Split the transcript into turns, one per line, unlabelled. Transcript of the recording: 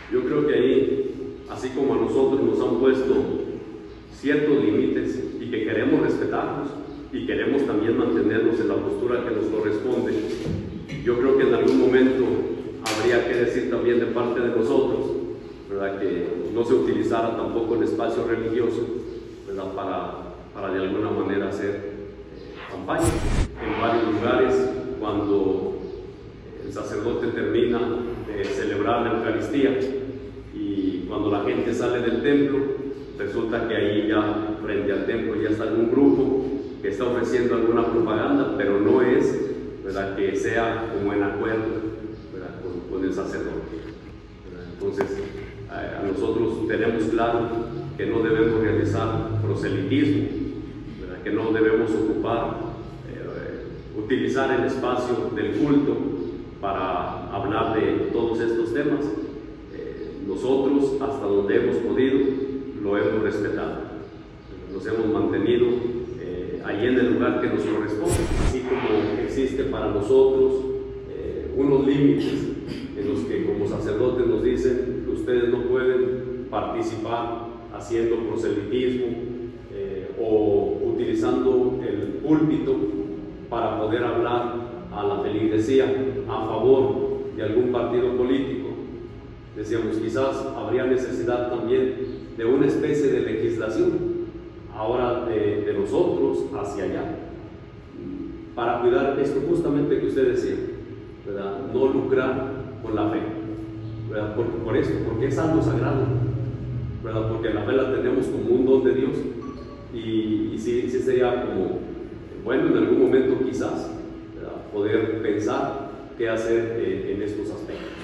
Yo creo que ahí, así como a nosotros nos han puesto ciertos límites y que queremos respetarlos y queremos también mantenernos en la postura que nos corresponde, yo creo que en algún momento habría que decir también de parte de nosotros, ¿verdad?, que no se utilizara tampoco el espacio religioso, ¿verdad?, para de alguna manera hacer campaña. En varios lugares, cuando el sacerdote termina de celebrar la Eucaristía y cuando la gente sale del templo, resulta que ahí ya frente al templo ya está algún grupo que está ofreciendo alguna propaganda, pero no es, ¿verdad?, que sea como en acuerdo, ¿verdad?, con el sacerdote, ¿verdad? Entonces, a nosotros tenemos claro que no debemos realizar proselitismo, ¿verdad?, que no debemos utilizar el espacio del culto para hablar de todos estos temas. Nosotros, hasta donde hemos podido, lo hemos respetado, nos hemos mantenido allí en el lugar que nos corresponde, así como existe para nosotros unos límites en los que como sacerdotes nos dicen que ustedes no pueden participar haciendo proselitismo o utilizando el púlpito para poder hablar a la feligresía a favor de algún partido político. Decíamos, quizás habría necesidad también de una especie de legislación ahora de nosotros hacia allá, para cuidar esto justamente que usted decía, ¿verdad?, no lucrar con la fe, ¿verdad?, por esto, porque es algo sagrado, ¿verdad?, porque la fe la tenemos como un don de Dios y sí sería como bueno en algún momento quizás, ¿verdad?, poder pensar qué hacer en estos aspectos.